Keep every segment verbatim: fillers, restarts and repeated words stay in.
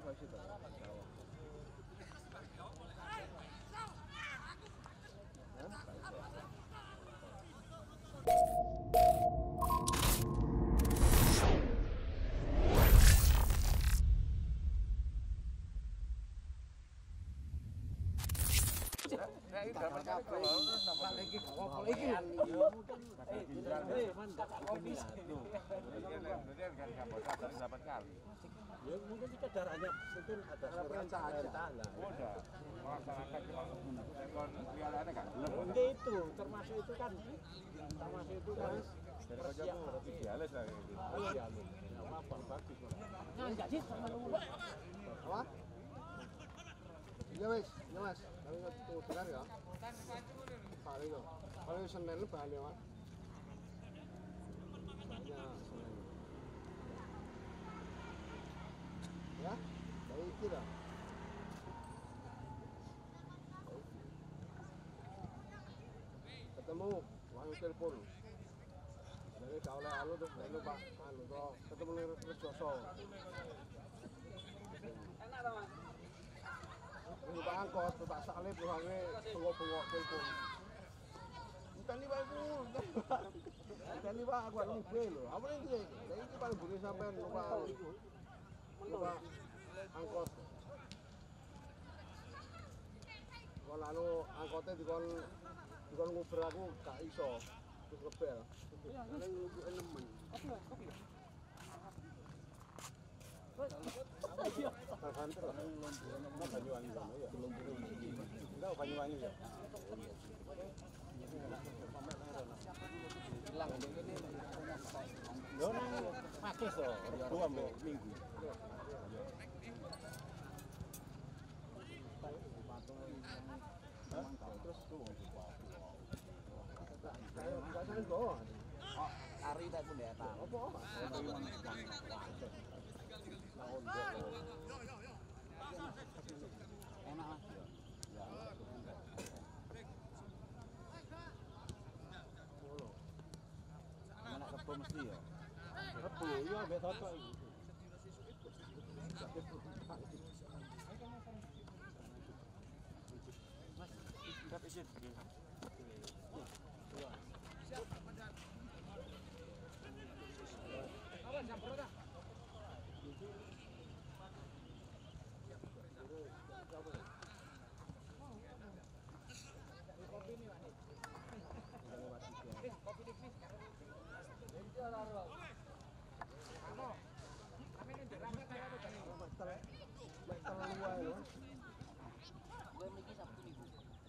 Ya mungkin kita darahnya mungkin ada surat perintah lah. Udah, masyarakat cuma itu termasuk itu kan, termasuk itu kan persiapan lebih idealis lah gitu. Idealis, apa bagus. Nah, enggak sih sama lu. Apa? Iya wes, iya mas. Tapi tuh dengar ya. Paling kok. Paling Senin lebaran ya mas. Ya Senin. Ya, dari kira. Ketemu, langsung telepon. Dari kau oleh anu tuh, dari pak, anu tuh, ketemu nih terus Joso. Enak dong mas. Ini pak angkot, tak salib, orangnya bengok-bengok telepon. Bukan nih pak itu, bukan nih pak, aku ada mobil loh. Apa ini dia? Jadi ini paling boleh sampai lupa, lupa angkot. Kalau lalu angkotnya dikon, dikon nguber aku gak iso, terus ngebel. Ada nguber elemen. Kopi mas, kopi. Terhantar lah. Enggak Banyuwangi sama ya. Enggak Banyuwangi ya. Hilang ini. Yo nang pakai so, dua minggu. Terus tuh. Enggak salah kok. Oh, ari tak pun data. Apa? Enak mas. Anak kebo mesti ya. Kebo iya ambek toto iki. Mas, enggak izin. Awas jam berapa? Kopi nih Pak. Kopi di sini. Kamu. Kami ini derame kayak apa tadi? Meter. Meter luar ya. Gue miki Sabtu Minggu.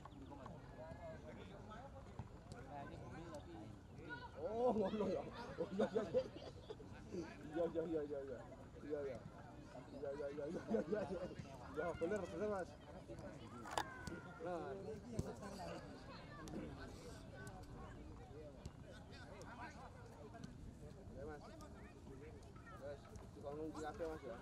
Nah, ini bumi tapi Oh, ngono ya. Oh iya iya iya. Iya iya iya iya iya. Iya iya. Iya iya iya iya iya iya. Ya bener bener Mas. Nah. Ya Mas. Guys, tukang nunggu kafe Mas ya.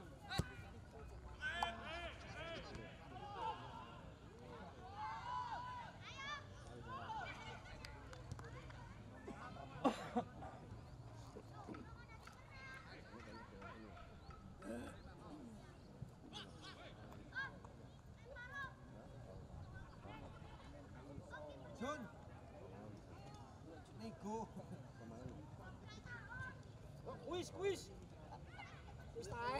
Jun. Nego. oh, kuis kuis. Kuis tae.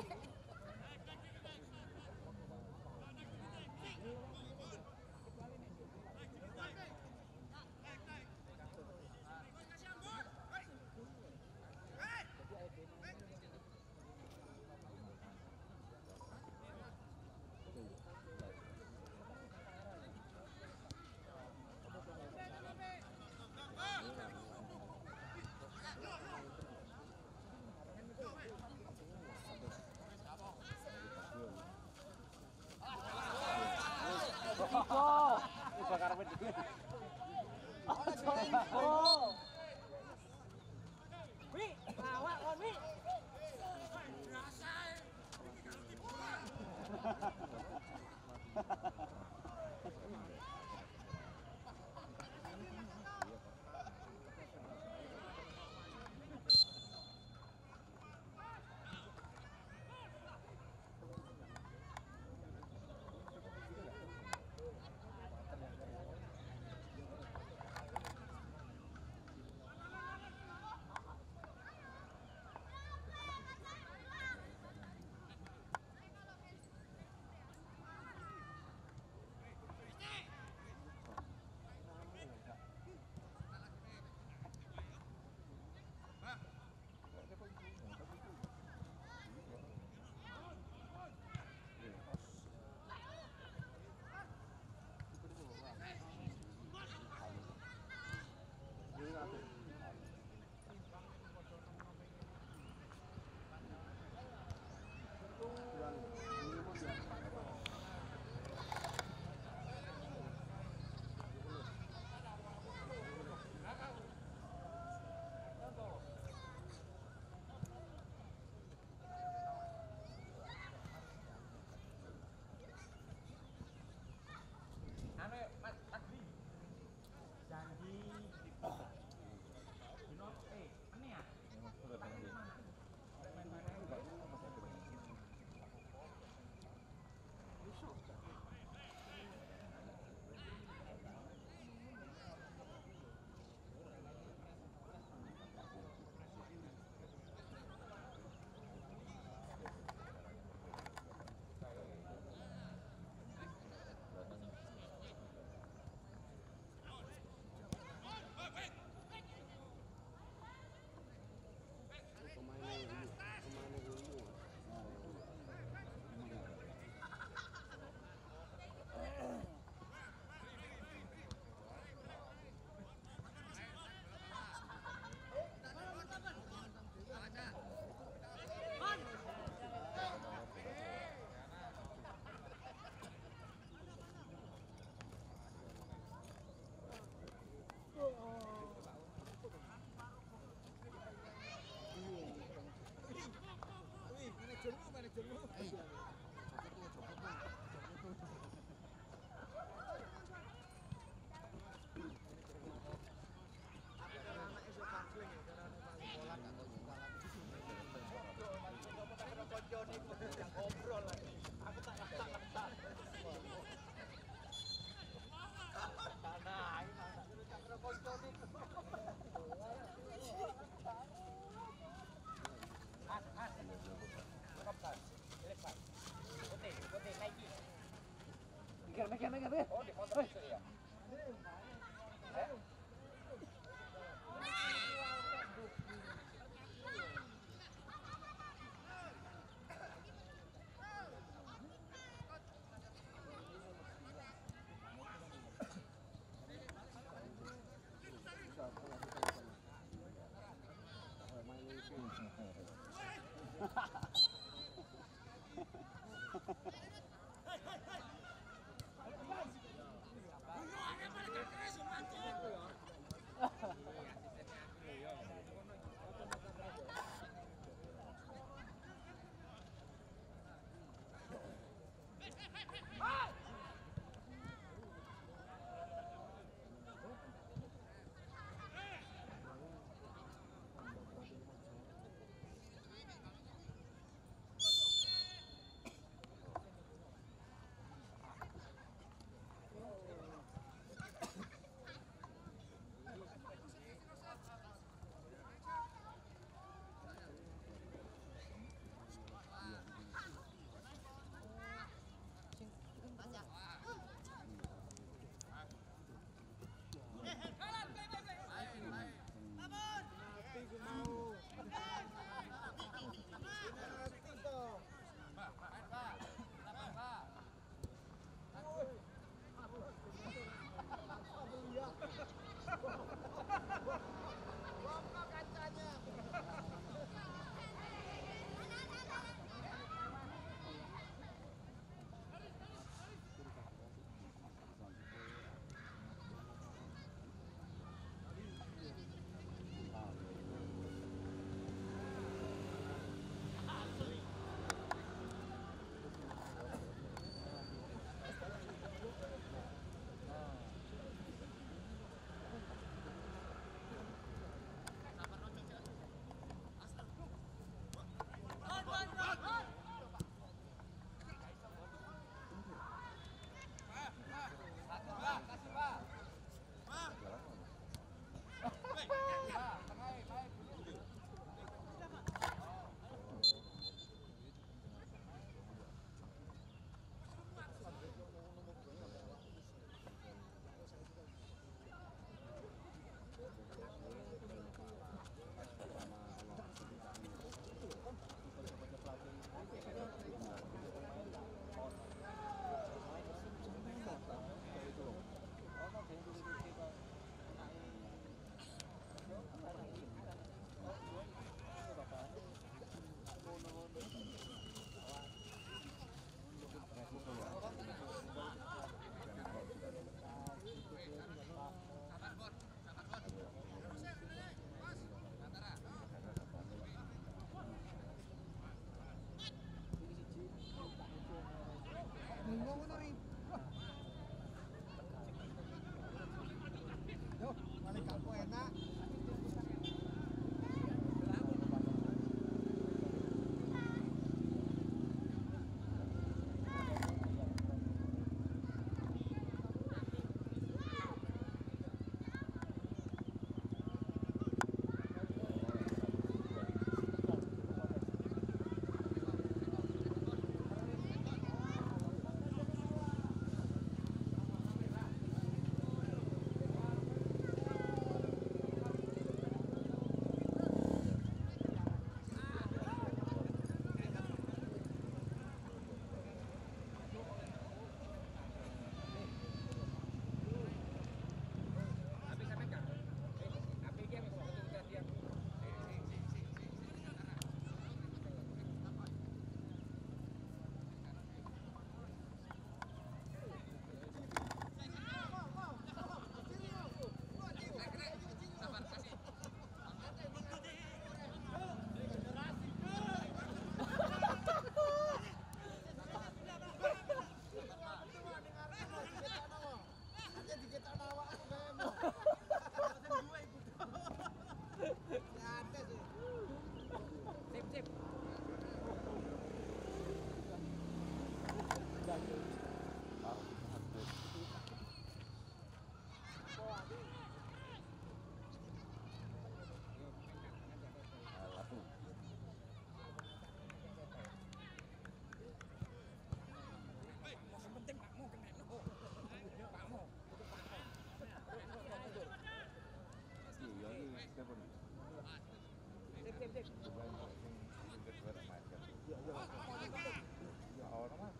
Ya orang mah.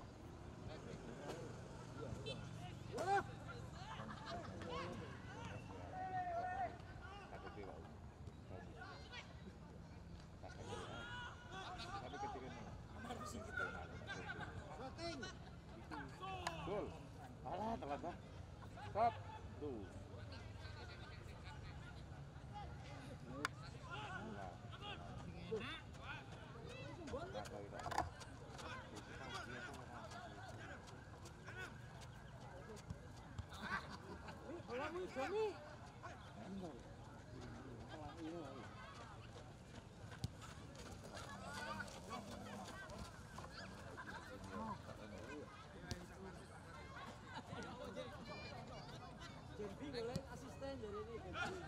Betul. Alah, telat dah. Stop. Tuh. Jambi golek asisten dari ini Jambi.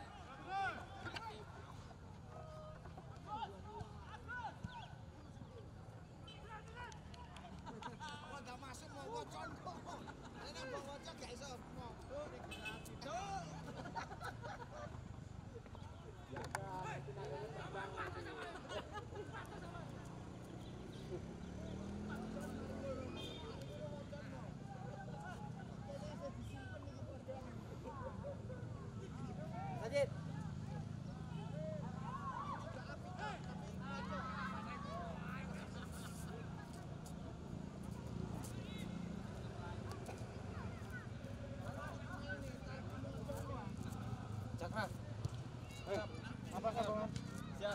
Lanjut. Cakra. Eh, apa kabar? Siap.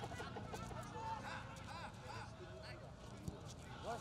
Bos.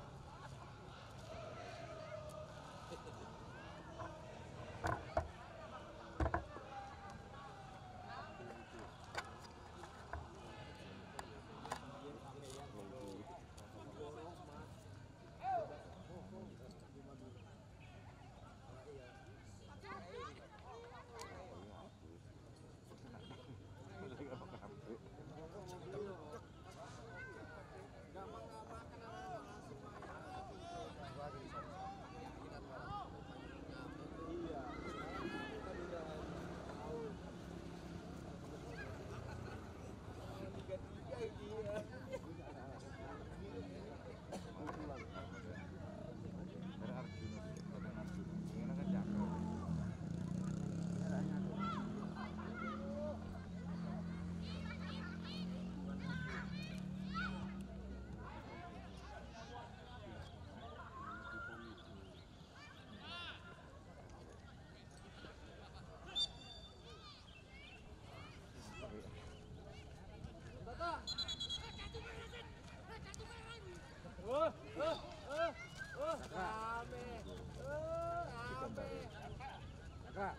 Oh, oh, oh, oh, rame. Oh, rame. Kakak.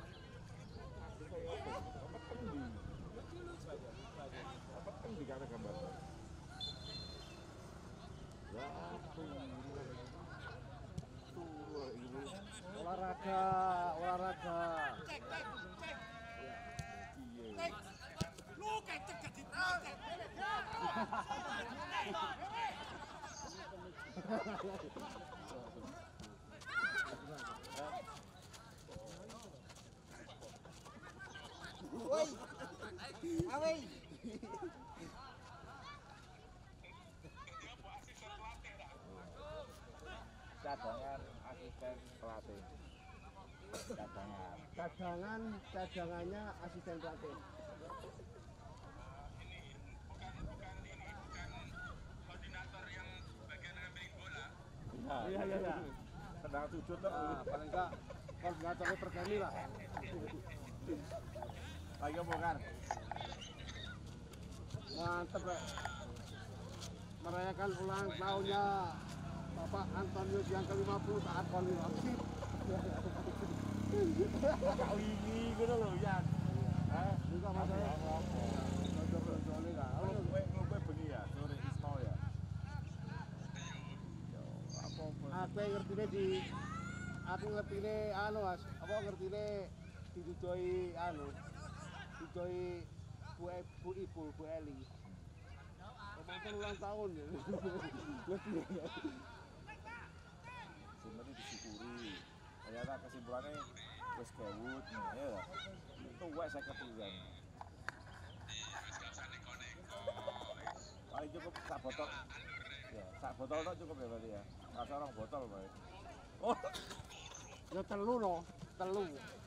Apa kan di gambar gambar? Ya, Olahraga, olahraga. Cek, cek, cek. Iya. Lu kecek jadi cek. Woi. Awei. Cadangan asisten pelatih. Cadangan. Cadangan, cadangannya asisten pelatih. Iya, iya, iya. Sedang sujud tuh. Nah, paling enggak koordinatornya pergani lah. Ayo bongkar. Mantep, Pak. Merayakan ulang tahunnya Bapak Antonius yang ke lima puluh saat poli waktu. Kau ini gitu loh, ya. Hah? Juga masalah. Soalnya lah. Kalau gue gue bengi ya, sore isno ya. Apa Aku ngerti di aku ngerti anu Mas, apa ngerti didudoi anu. Didudoi Bu E- Bu Ibu, Bu Eli. Kemarin ulang tahun ya. Ngerti ya. sebenarnya disyukuri. Ternyata kesimpulannya wis gawut nih ya. Itu wae saya kepikiran. Paling cukup tak botok sak botol tok cukup ya berarti ya. Rasa orang botol bae. Oh. Ya telu no, telu.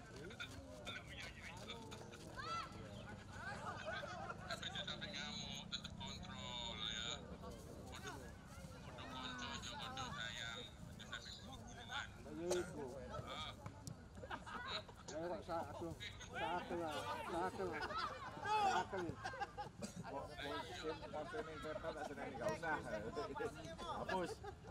Itu. Ya kok sak aku. Saken lah, saken lah. Saken. Kok musim konten ini kereta tak seneng enggak usah. Hapus.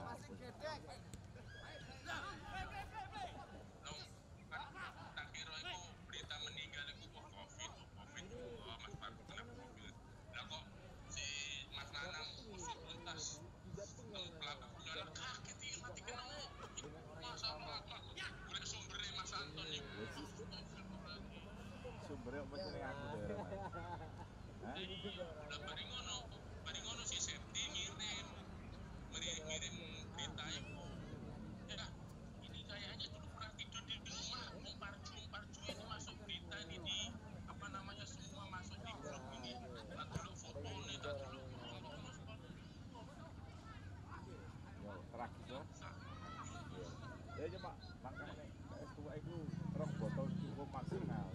Sumbernya apa sih ning aku deh. Hah? Lah bari ngono, bari ngono si Septi ngirim ngirim berita itu. Ya, ini kayaknya dulu pernah tidur di rumah, Parju Parju ini masuk berita ini di apa namanya semua masuk di grup ini. Tak dulu fotonya, tak dulu ngono seperti itu. Yo, tragis loh. Ya cuma makanya es tua itu rong botol cukup maksimal.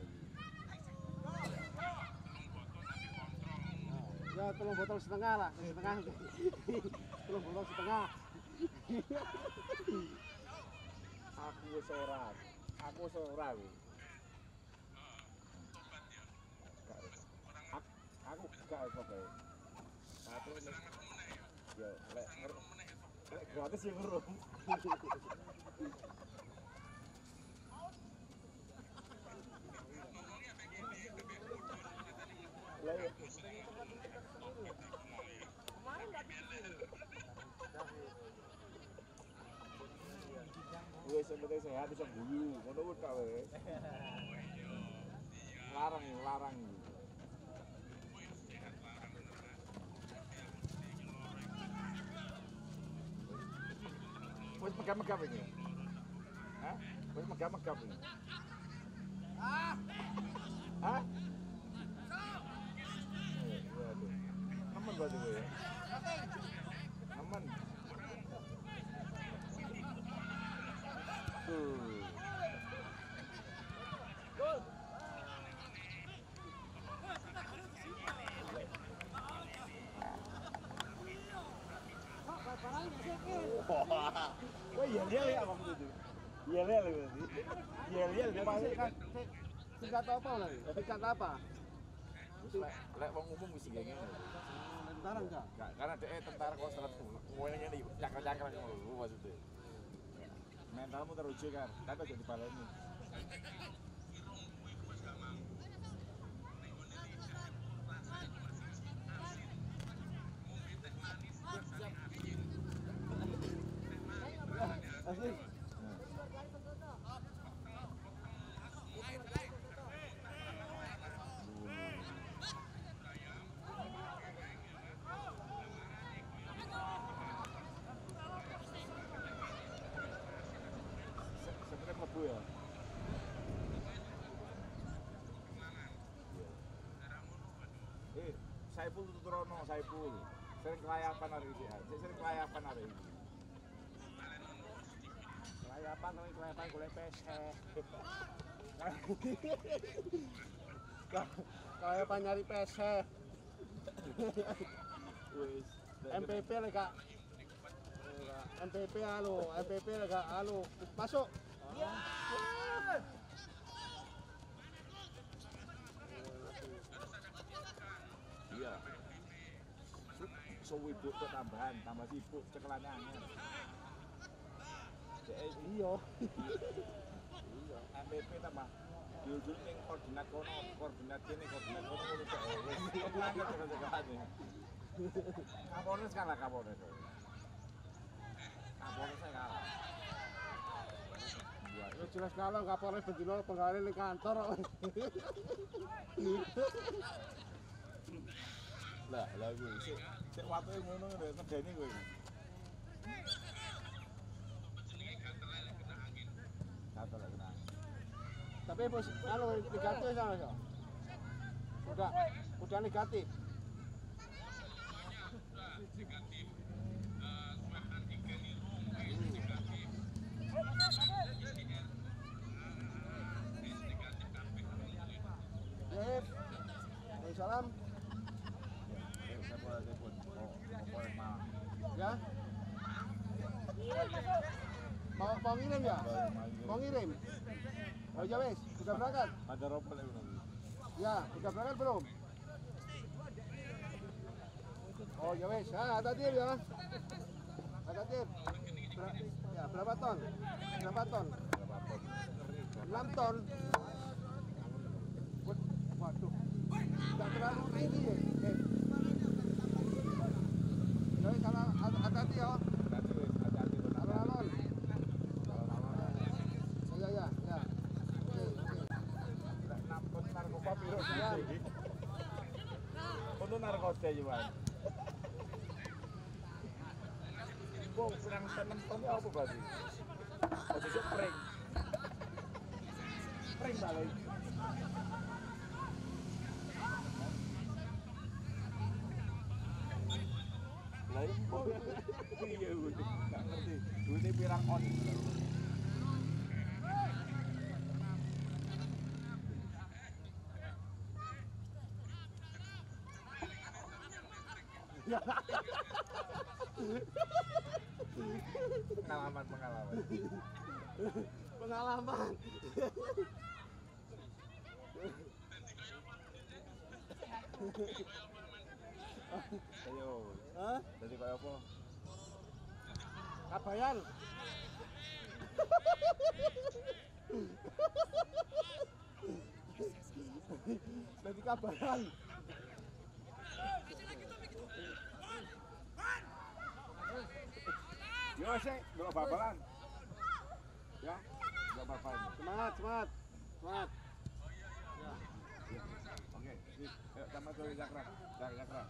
Ya tolong botol setengah lah, setengah. Tolong botol setengah. Aku wis ora. Aku wis ora wis. Aku gak iso bae. Satu yo lek lek gratis yo ngerum. Lah wis sing penting sehat iso guyu, ngono kuwi tok wis. Larang, larang. Wis megap-megap iki. Hah? Wis megap-megap iki. Ah. Hah? Waduh. Aman berarti kowe ya. Aman. Tuh. Wah, iya iya ya bang itu. Iya iya berarti. Iya iya Masih kan tingkat apa lagi? Tingkat apa? Lek lek wong umum mesti kayak ngene. Tentara enggak? Enggak, karena dia tentara konslet ngene ngene cakar-cakar ngono maksudnya. Mentalmu teruji kan, kan aja dibaleni. Asli. Sebenarnya mlebu ya. Eh, Saipul Tuturono, Saipul. Sering kelayapan hari ini. Sering kelayapan hari ini. Kelayapan, tapi kelayapan golek pesek. Kelayapan nyari P S. Wis. M P P lek Kak. M P P halo, M P P lek Kak halo. Masuk. Iya. So wibuk tuh tambahan, tambah sibuk cekelannya angin. Iya. Iya, M P P tambah diujul ning koordinat kono, koordinat kene, koordinat kono ngono tok. Wis angin cekelane. Kapolres kalah Kapolres. Kapolres kalah. Ya jelas kalau Kapolres bendino penggali ning kantor. Lah, lah kuwi sik sik watuke ngono lho medeni kowe. Gatel kena angin. Tapi bos, anu negatif sama ya. Udah, udah negatif. Semuanya udah negatif. Uh, Waalaikumsalam. Eh, saya boleh telepon. Oh, boleh mah. Ya. Mau mau ngirim ya? Mau ngirim? Oh ya wes, sudah berangkat? Ada ropel ya nanti. Ya, sudah berangkat belum? Oh ya wes, ah hati-hati ya. Hati-hati. Ber ya, berapa ton? Berapa ton? enam ton. Waduh. Enggak terlalu tinggi ya. Eh. Ya wes, kalau hati-hati ya. Hati-hati wes, hati-hati tuh. Alon-alon. Ya ya ya. Oke, oke. Nampun narkoba piro Ya. Untuk narkoba juga. Bong, kurang enam ton ya apa berarti? Oh, itu prank. Prank balik. Lah iya, gue nggak ngerti. Duitnya pirang on. Pengalaman pengalaman. Pengalaman. Ayo. Hah? Jadi kayak apa? Kabayan. Jadi kabayan. Yo sih, belum babalan. Ya, belum babalan. Semangat, semangat. Semangat. Ya. Oke, sip. Ayo tambah tuh Jakra. Jak Jakra.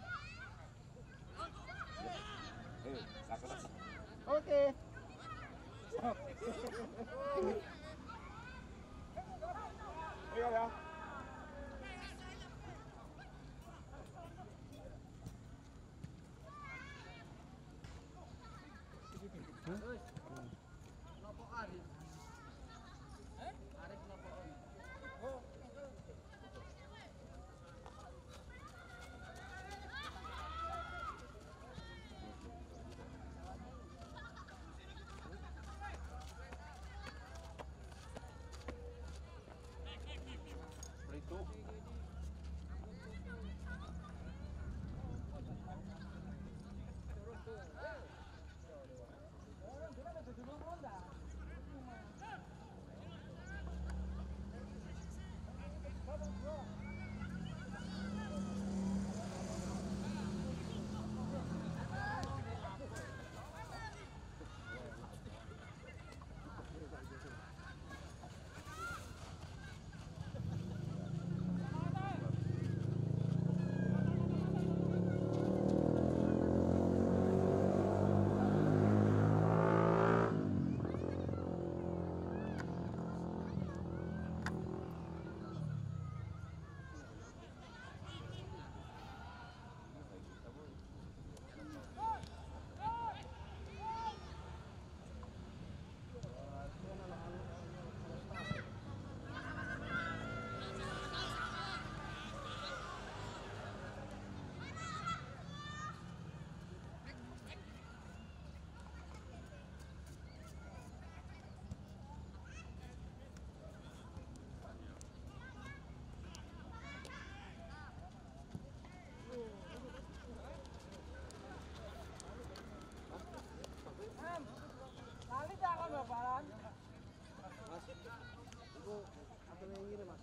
Ya. Eh, Jakra. Oke. Iya ya. Itu. Itu apa yang ngirim mas?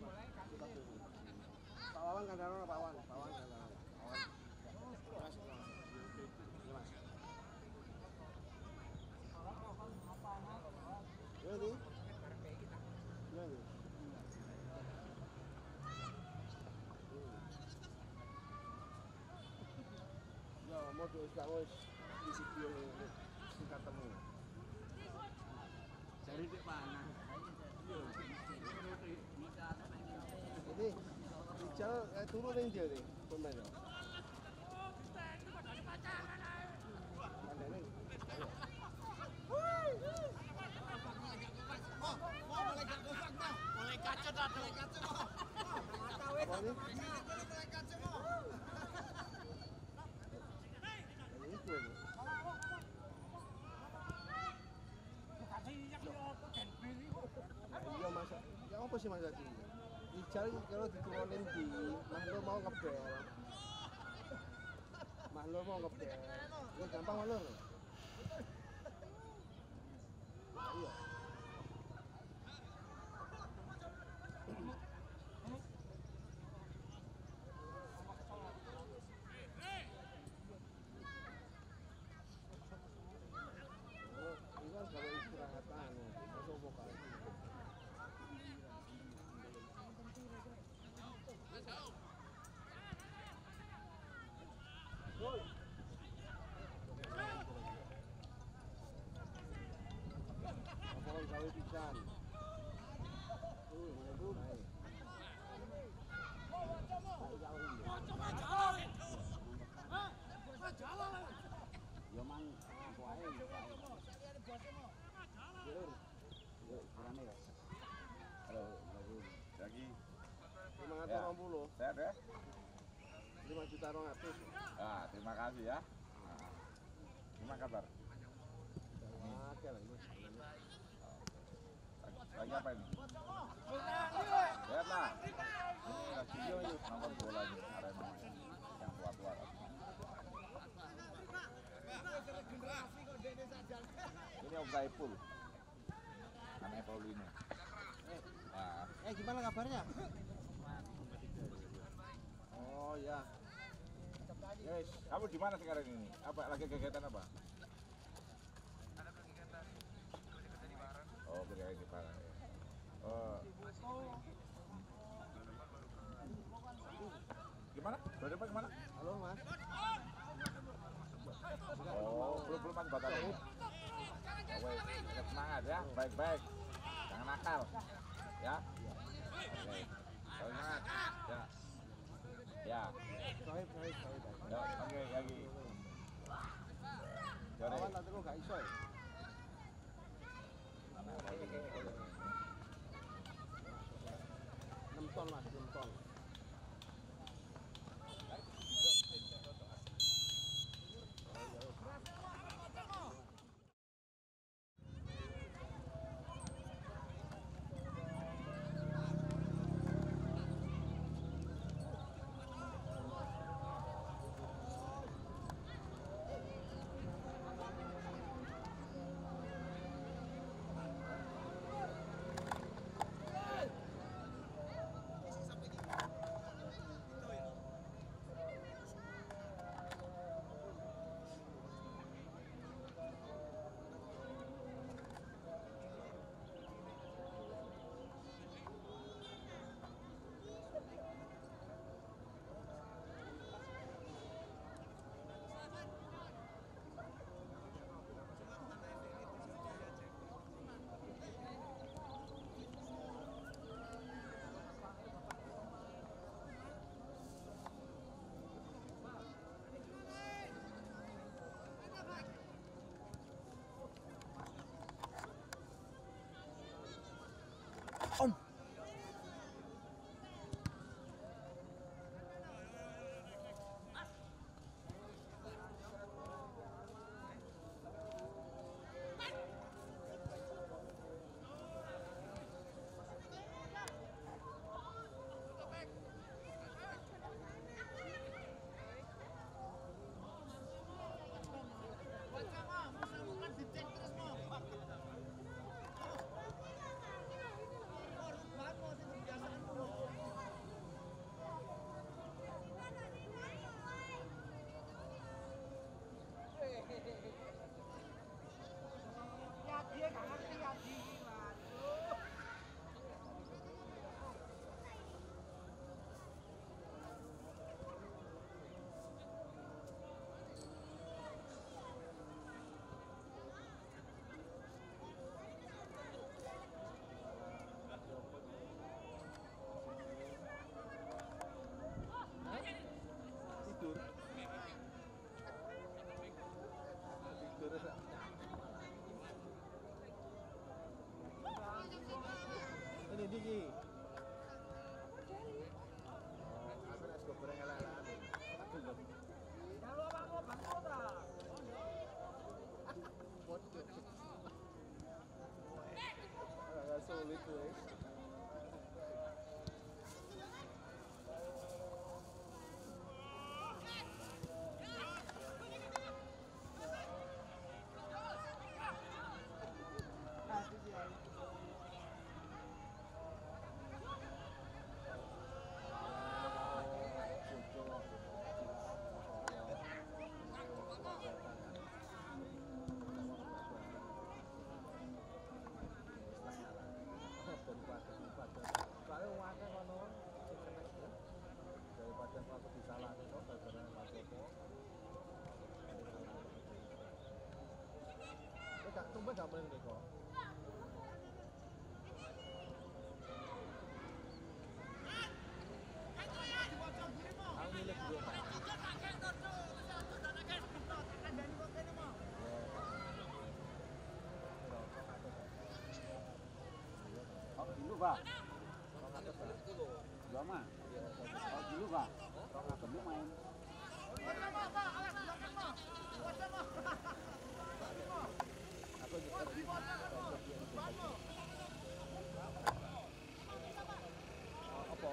Pak Wawan Kandarono, Pak Wawan, Pak Wawan Kandarono. Mas, ini mas. Ya nih. Ya nih. Ya mau tuh sekarang di situ singkat temu. Cari di mana? Ini Rijal eh, turun yang dia nih pemain. Ada nih. Mulai kacau dah, mulai kacau. Apa nih? sih Mas Adi? Ijal kalau diturunin di Mahlur mau ngebel. Mahlur mau ngebel. Ya gampang Mahlur. Iya. Ini kan kalau istirahatan, masuk vokal. Laporan gawe pisan. Uh, mana Bu? Baik. Yo man aku ae. Jalur. Yo kurane ya. Halo, lagi. Lagi. lima ratus Ya. enam puluh. Sehat ya? lima juta dua ratus. Ah, terima kasih ya. Nah, gimana kabar? Oke lah ini. Lagi, lagi apa ini? Sehat lah. Ini lagi nonton bola nih, Arema yang tua-tua. Ini Om Saiful, anaknya Paulino. Nah, Eh gimana kabarnya? Oh ya. guys, kamu di mana sekarang ini? Apa lagi kegiatan apa? Oh, kegiatan di Barang. Ya. Oh. Gimana? Berada apa gimana? Halo Mas. Oh, belum belum masih batal ini. Oh, wait. Tetap semangat ya, baik-baik. Jangan nakal, ya. Oke. Kalau semangat, ya. Ya. Sohib, sohib, sohib. Ya, oke lagi. Jare. Kawan tadi lo gak iso ya? Mana Paulino? enam ton Mas, enam ton. Ini diki. Oh, aku es goreng ala-ala. Kalau abang mau bantu tak? Agak sulit guys. boleh deko. Ang milik dua Pak. Oh, dulu Pak. Dua mah. Oh, dulu Pak. Dulu main. Aku juga apa?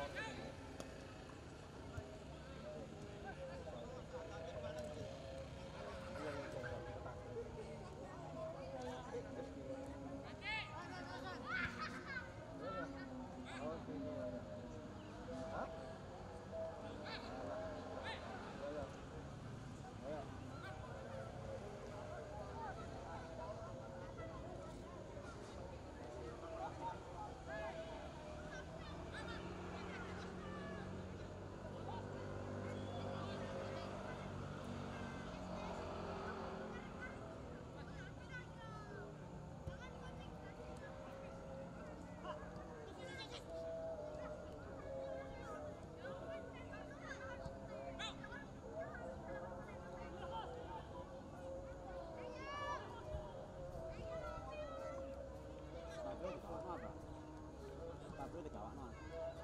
Tapi di kawan mah.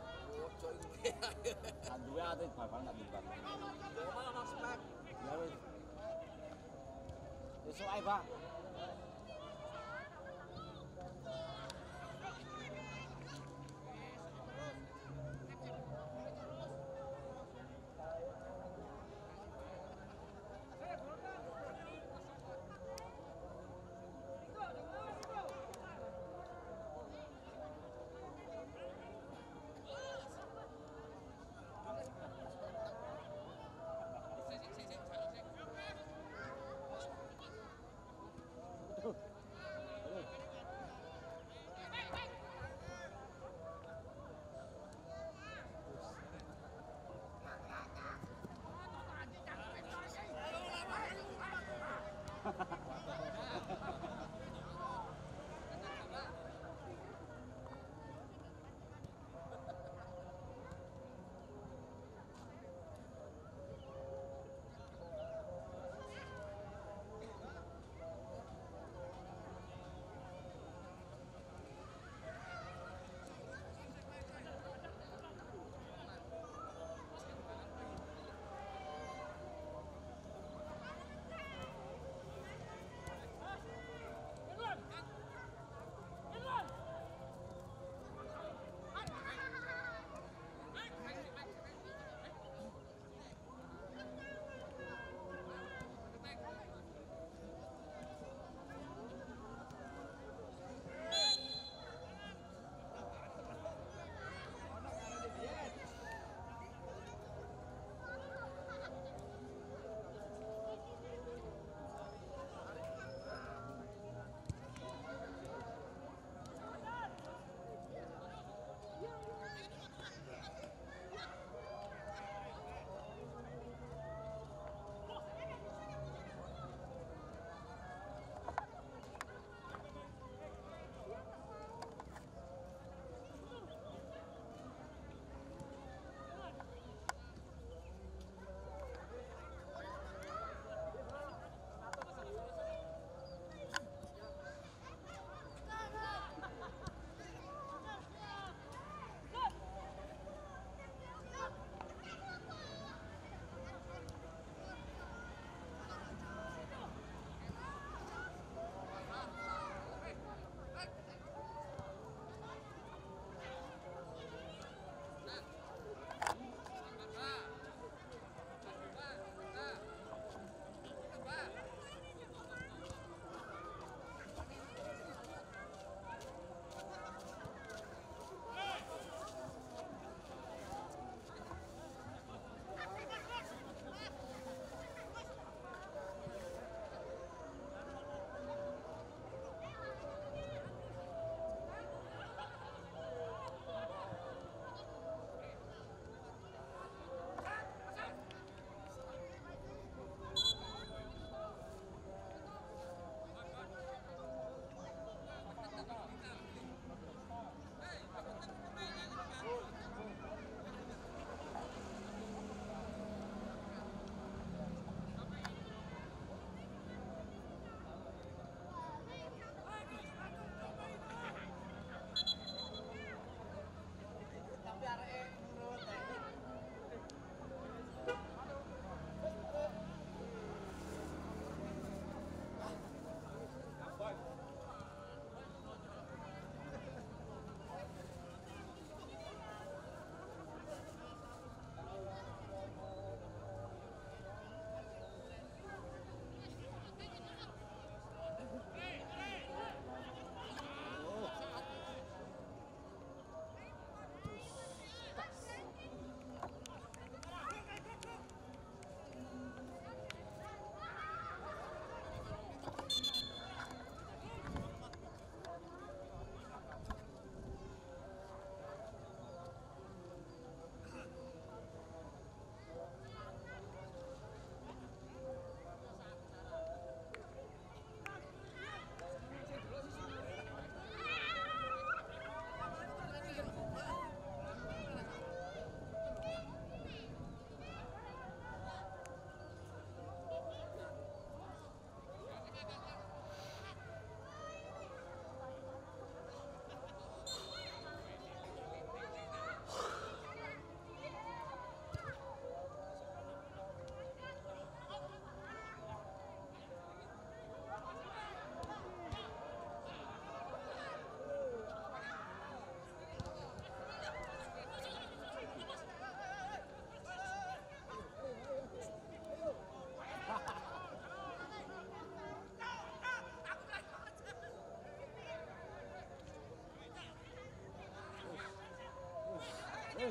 Kan dua atau bal-bal nak dibuat. Ya wis. Besok ae, Pak.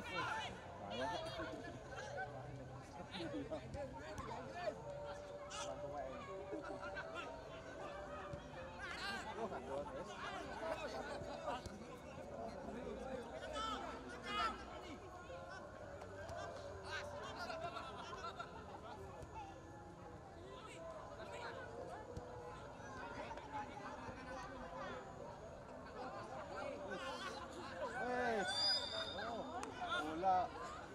Eh, bola.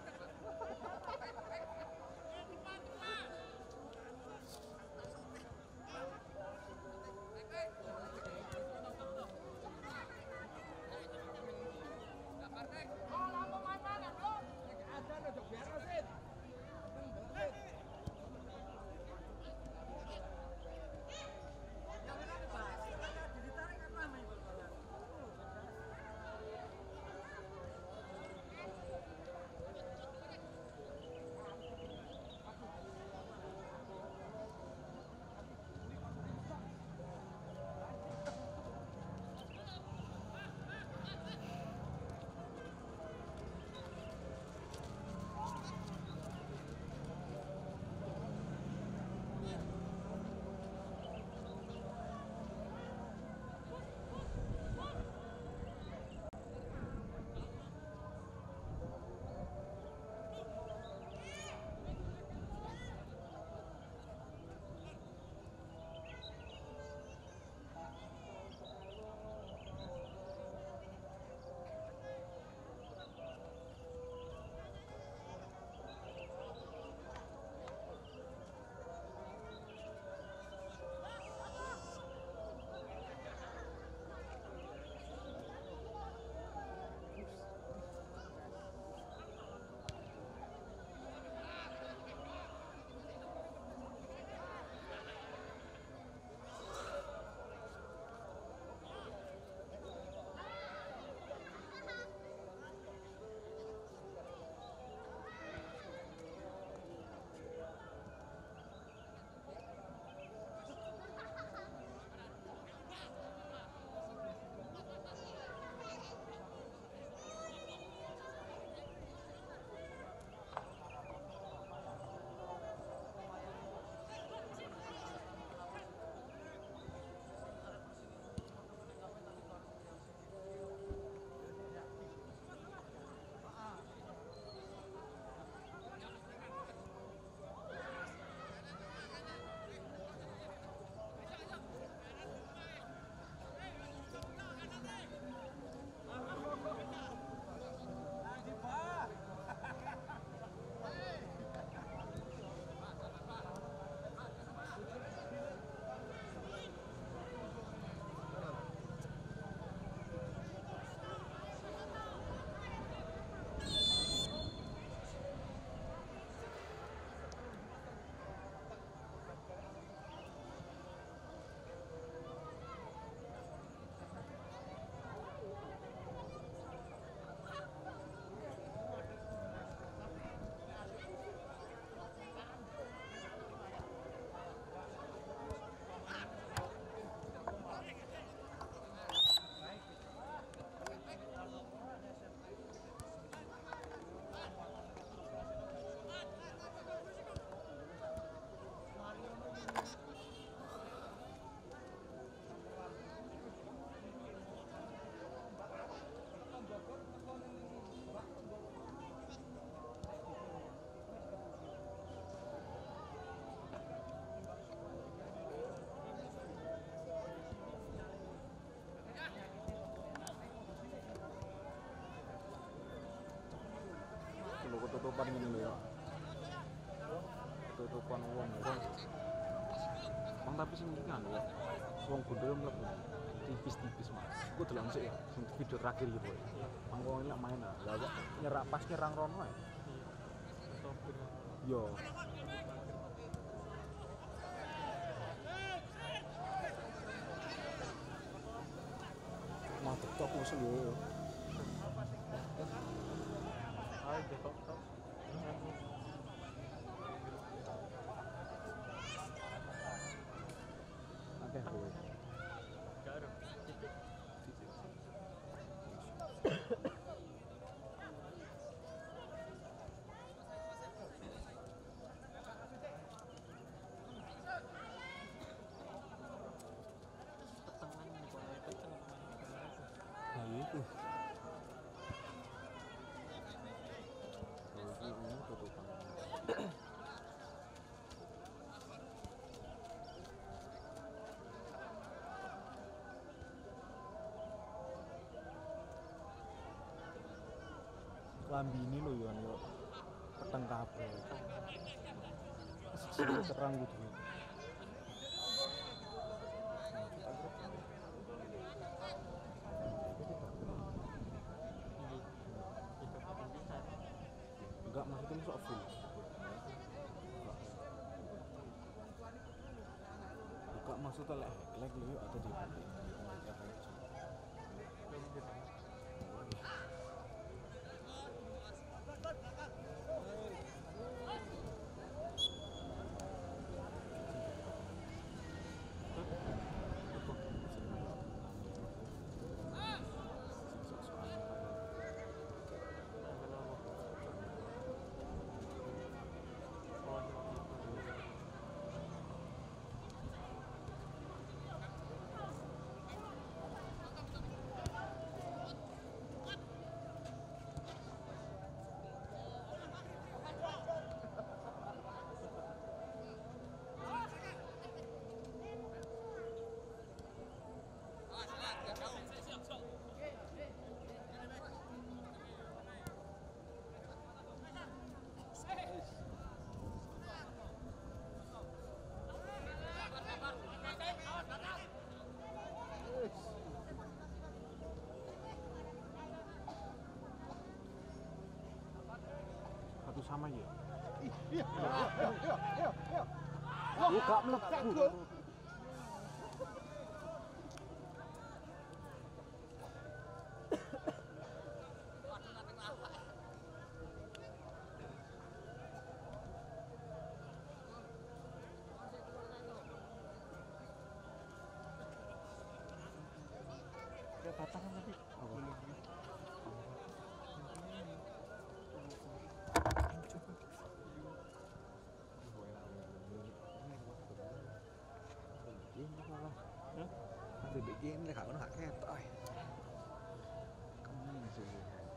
Lho ketutupan ngene lho ya. Ketutupan wong wong. Wong tapi sing iki kan ya. Wong gundul mlebu. Tipis-tipis Mas. Ku delok sik ya sing video terakhir iki, Boy. Mangko lek main ah. Lah kok nyerak pas nyerang rono ya. Yo. Mantep tok wis lho. Ay, de top top. Akeh kowe. Claro. lambi ini loh ya yo peteng kabeh. Sing terang gitu. Enggak maksudnya sok full. Enggak maksudnya lek lek yo atau di satu sama ya. Iya, iya, iya, iya, iya. Lu gak mlebu. Kayak batangan tadi. Nanti bikin lek gak ono gak ketok ae. Kamu sih.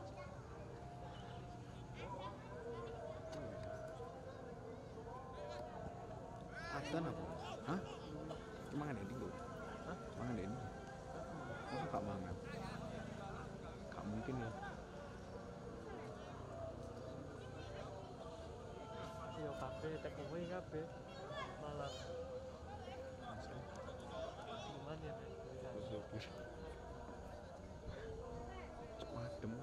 Adan apa? Hah? Mangan ini lho. Hah? Mangan ini. Masa gak mangan? Gak mungkin ya. Yo kabeh take away kabeh. Malah gimana ya? Sopir. Madem.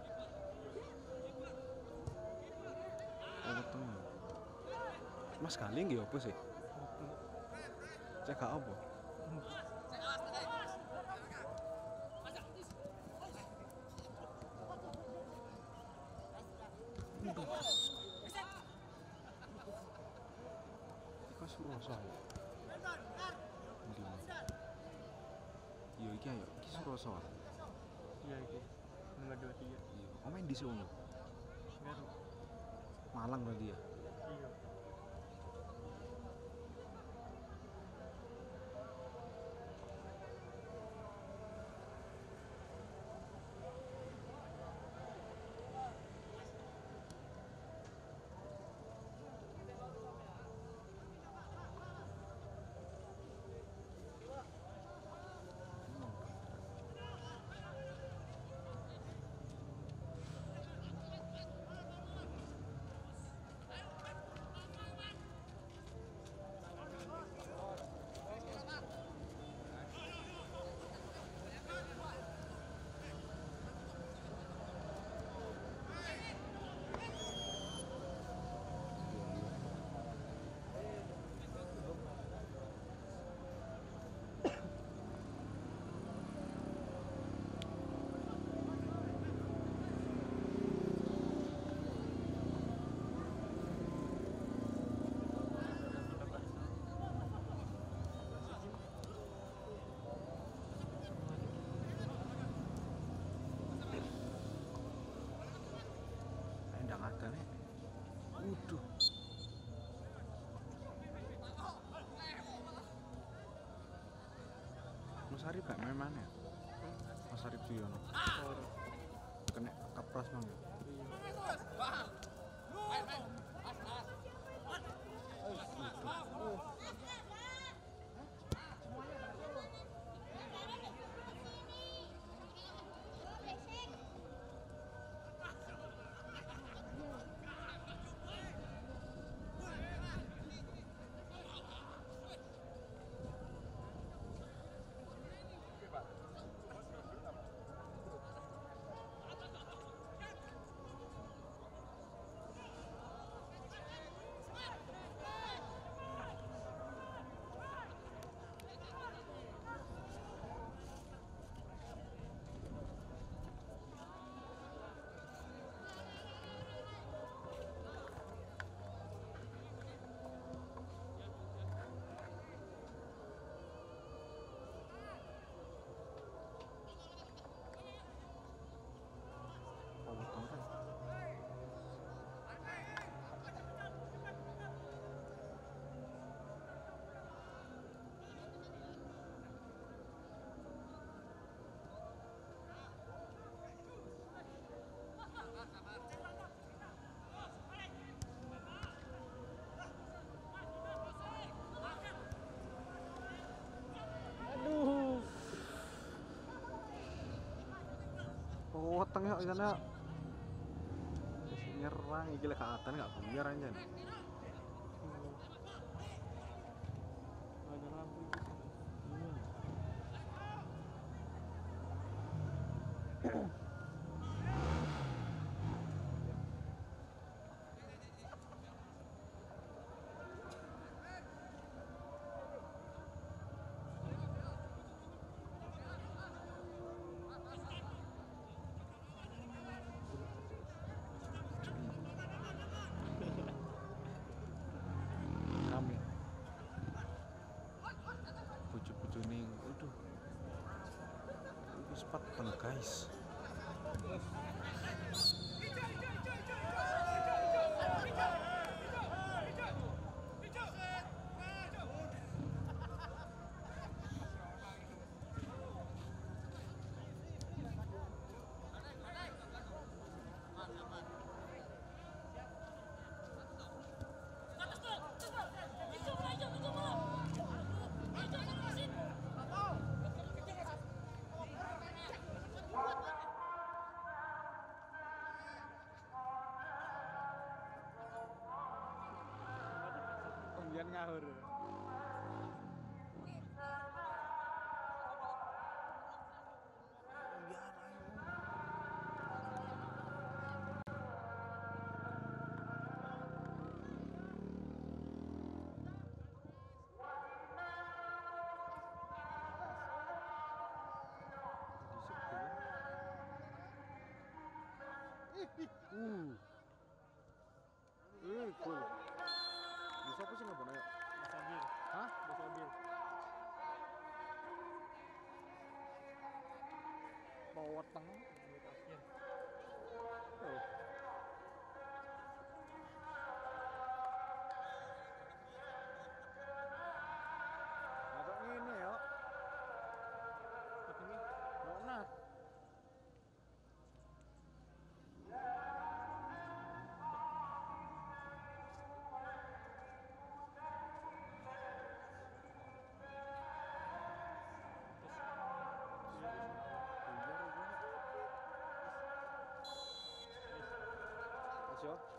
Oh, temen. Mas kali nggih opo sih? Cek gak opo? Iku Suroso ya. Ndi? Yo iki ayo, iki Suroso. Iya iki. Nomor dua tiga. Iya, kok main di sono? Ngaruh. Malang berarti ya. Iya. Endang ada nih. Waduh. Mas Arif gak main mana ya? Mas Arif Suyono. Kena kepras mang ya? weteng ya sana. Nyerang iki lek kaatan enggak buyar anjen. Ada lampu itu. Rame. Bojo-bojo ning, aduh. Iki sempat teng guys. Pembian ngahur. Uh. Eh, cool. Bisa apa sih nggak ya? Mobil. Hah? Mobil. Mau weteng. Oh. Masuk ngene ya. Ketemu. Mana? Terus. Yo.